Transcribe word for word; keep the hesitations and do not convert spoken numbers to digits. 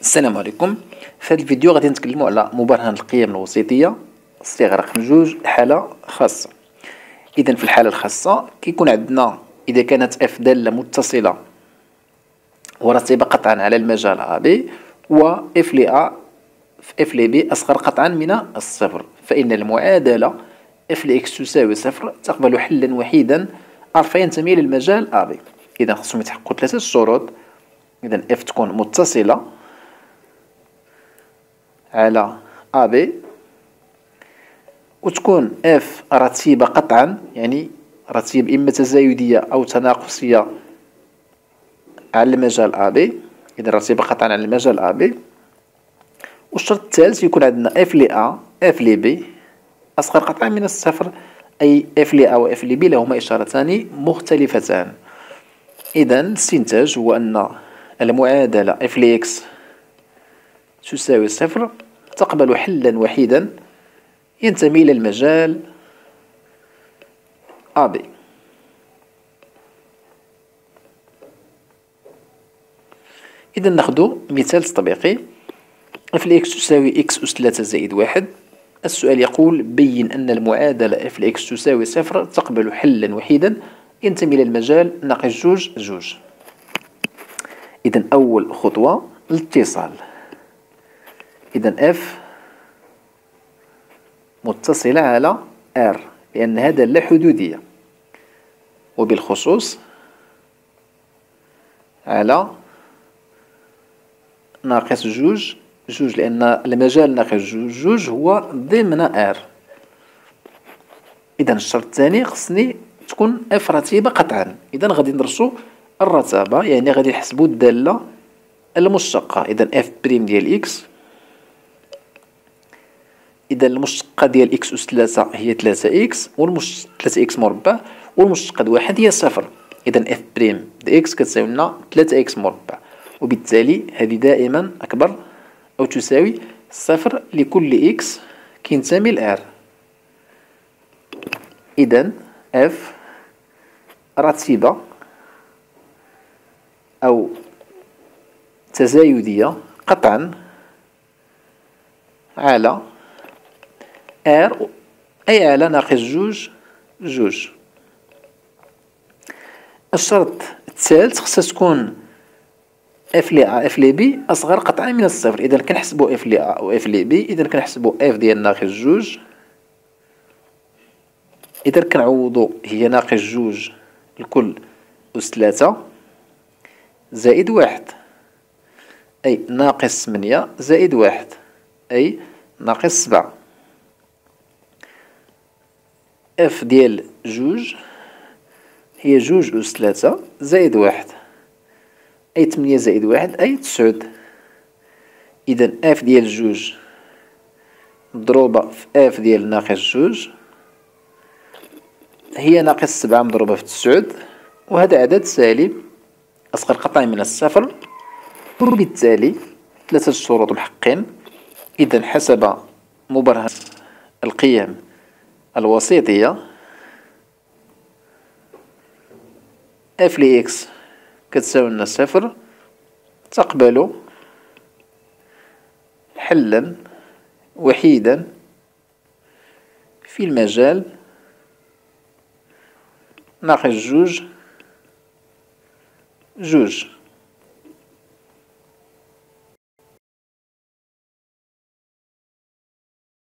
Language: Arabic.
السلام عليكم. في هذا الفيديو غادي نتكلموا على مبرهن القيم الوسيطيه الصيغه رقم جوج حاله خاصه. اذا في الحاله الخاصه كيكون عندنا اذا كانت اف داله متصله ورتيبه قطعا على المجال ا بي و اف ل ا في اف ل بي اصغر قطعا من الصفر، فان المعادله اف ل اكس تساوي صفر تقبل حلا وحيدا ا فينتمي للمجال ا بي. اذا خصهم يتحققوا ثلاثه الشروط. اذا اف تكون متصله على ا بي، وتكون اف رتيبة قطعا، يعني رتيب اما تزايدية او تناقصية على المجال ا بي. اذا رتيبة قطعا على المجال ا بي. والشرط الثالث يكون عندنا اف ل ا اف ل بي اصغر قطعا من الصفر، اي اف ل ا و اف ل بي لهما اشارتان مختلفتان. اذا الاستنتاج هو ان المعادلة اف ل اكس تساوي صفر تقبل حلا وحيدا ينتمي إلى المجال ا بي. إذا ناخذ مثال تطبيقي. اف لإكس تساوي إكس أس ثلاثة زائد واحد. السؤال يقول بين أن المعادلة اف لإكس تساوي صفر تقبل حلا وحيدا ينتمي إلى المجال ناقص جوج جوج. إذا أول خطوة الاتصال. إذا اف متصلة على ار لأنها دالة حدودية، وبالخصوص على ناقص جوج جوج لأن المجال ناقص جوج جوج هو ضمن ار. إذا الشرط الثاني خصني تكون اف رتيبة قطعا. إذا غادي ندرسو الرتابة، يعني غادي نحسبو الدالة المشتقة. إذا اف بريم ديال اكس، إذا المشتقة ديال إكس أس ثلاثة هي ثلاثة إكس، والمش ثلاثة إكس مربع، والمشتقة د واحد هي صفر. إذا إف بريم د إكس كتساوي لنا ثلاثة إكس مربع، وبالتالي هذه دائما أكبر أو تساوي صفر لكل إكس كينتمي لآر. إذا إف رتيبة أو تزايدية قطعا على ار أي على ناقص جوج جوج. الشرط الثالث خصها تكون اف ل ا اف ل بي أصغر قطعا من الصفر. إذا كنحسبو اف ل ا و اف ل بي، إذا كنحسبو اف ديال ناقص جوج، إذا كنعوضو هي ناقص جوج لكل أس ثلاثة زائد واحد، أي ناقص ثمانية زائد واحد، أي ناقص سبعة. اف ديال جوج هي جوج أس ثلاثة زائد واحد، أي تمنية زائد واحد أي تسعود. إذا اف ديال جوج مضروبة في اف ديال ناقص جوج هي ناقص سبعة مضروبة في تسعود، وهذا عدد سالب أصغر قطعا من الصفر، وبالتالي ثلاثة الشروط محققين. إذا حسب مبرهن القيم الوسيطية اف ل اكس كتساوي لنا صفر تقبل حلا وحيدا في المجال ناقص جوج جوج.